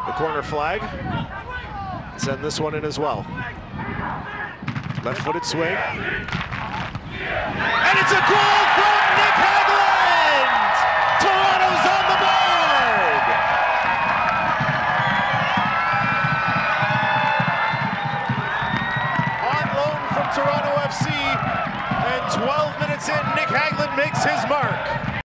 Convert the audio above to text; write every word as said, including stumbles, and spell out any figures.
the corner flag. Send this one in as well. Left-footed swing. And it's a goal from Nick Hagglund! Toronto's on the board! On loan from Toronto F C, and twelve minutes in, Nick Hagglund makes his mark.